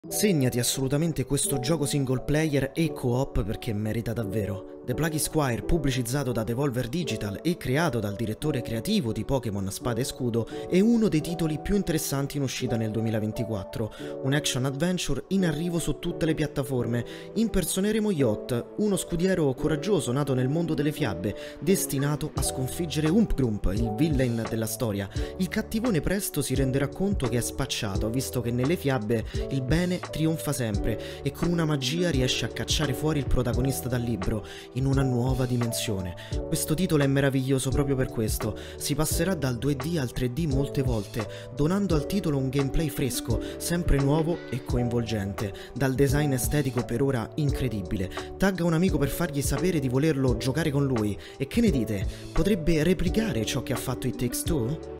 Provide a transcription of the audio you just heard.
Segnati assolutamente questo gioco single player e co-op perché merita davvero. The Plucky Squire, pubblicizzato da Devolver Digital e creato dal direttore creativo di Pokémon Spada e Scudo, è uno dei titoli più interessanti in uscita nel 2024. Un action adventure in arrivo su tutte le piattaforme. Impersoneremo Yacht, uno scudiero coraggioso nato nel mondo delle fiabe, destinato a sconfiggere Ump Grump, il villain della storia. Il cattivone presto si renderà conto che è spacciato, visto che nelle fiabe il bene trionfa sempre e con una magia riesce a cacciare fuori il protagonista dal libro in una nuova dimensione. Questo titolo è meraviglioso proprio per questo. Si passerà dal 2D al 3D molte volte, donando al titolo un gameplay fresco, sempre nuovo e coinvolgente, dal design estetico per ora incredibile. Tagga un amico per fargli sapere di volerlo giocare con lui e che ne dite? Potrebbe replicare ciò che ha fatto It Takes Two?